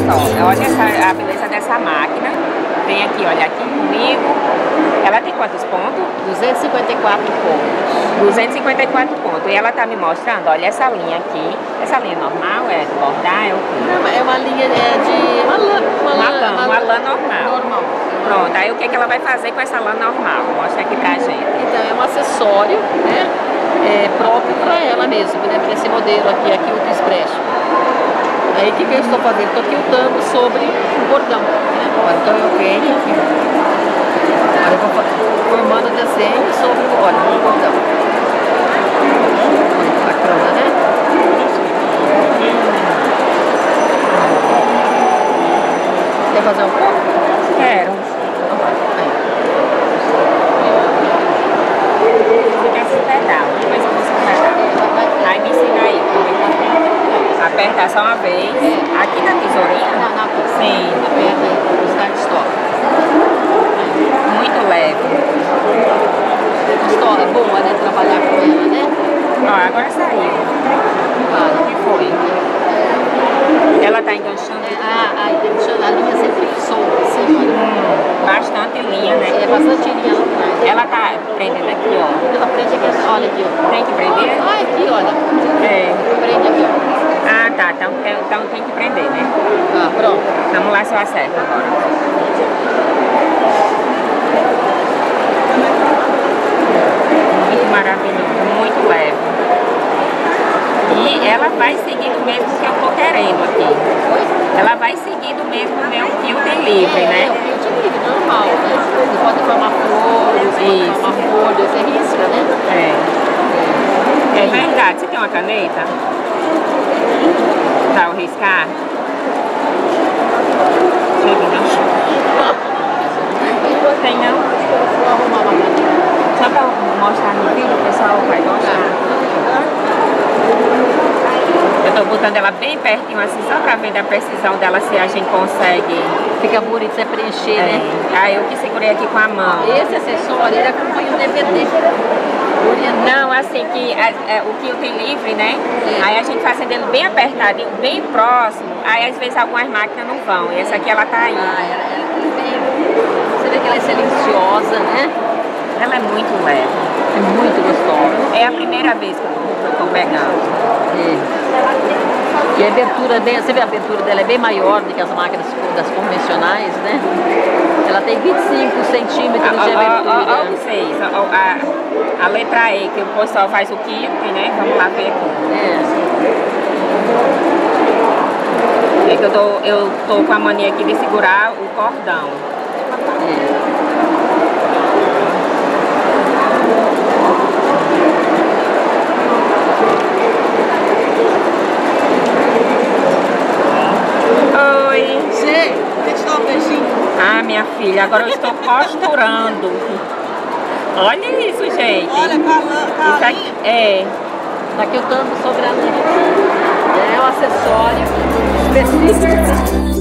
só, olha a beleza dessa máquina. Vem aqui, olha aqui comigo. Ela tem quantos pontos? 254 pontos. 254 pontos. E ela tá me mostrando, olha essa linha aqui. Essa linha normal é de bordar? É o quê? Não, é uma linha de Uma lã normal. Normal. Pronto, aí o que ela vai fazer com essa lã normal? Mostra aqui pra gente. Então, é um acessório, né? Próprio para ela mesmo, né? Para esse modelo aqui, a Quilto Expresso. Aí o que eu estou fazendo? Estou quiltando sobre o bordão, né? Então eu venho aqui, olha, eu vou formando o desenho sobre o bordão. Bacana, né? Quer fazer um pouco? Quero. Então vai, aí. Esse pedal, depois eu vou esse pedal. Aí me ensina aí como é que aperta só uma vez. Aqui na tesourinha? Não, sim. Aperta aí, start stop. Muito leve. É boa, né? Trabalhar com ela, né? Ó, agora saiu. Claro. O que foi? Ela tá enganchando? A linha sempre solta, assim, olha. Bastante linha, né? É bastante linha lá atrás. Ela tá prendendo aqui, ó. Ela prende aqui, olha aqui, ó. Tem que prender? Aqui, olha. É. Prende aqui, ó. Ah, tá. Então tem que prender, né? Pronto. Vamos lá se eu acerto agora. Muito maravilhoso, muito leve. E ela vai seguindo mesmo o que eu tô querendo aqui. Ela vai seguindo mesmo o meu quilting livre, né? É o quilting livre, normal, né? Você pode formar flores, pode formar folhas, você risca, né? É verdade. Você tem uma caneta? Pra eu riscar? Tem não? Vou arrumar uma caneta. Só pra mostrar no vídeo, o pessoal vai gostar. Eu tô botando ela bem pertinho assim, só pra ver da precisão dela, se a gente consegue. Fica bonito você preencher, né? Aí eu que segurei aqui com a mão. Esse acessório, ele acompanha o DVD. Não, assim, que o quilting livre, né? Aí a gente fazendo ele bem apertadinho, bem próximo, aí às vezes algumas máquinas não vão. E essa aqui ela tá aí. Você vê que ela é silenciosa, né? Ela é muito leve. É muito gostosa. É a primeira vez que eu tô pegando. E a abertura, você vê a abertura dela é bem maior do que as máquinas das convencionais, né? Ela tem 25 centímetros de abertura. Olha vocês, a letra E, que o pessoal faz o quilting, né? Vamos lá ver aqui. É que eu tô com a mania aqui de segurar o cordão. Minha filha, agora eu estou costurando. Olha isso, gente. Olha, isso aqui tá quiltando sobre a linha. É um acessório específico.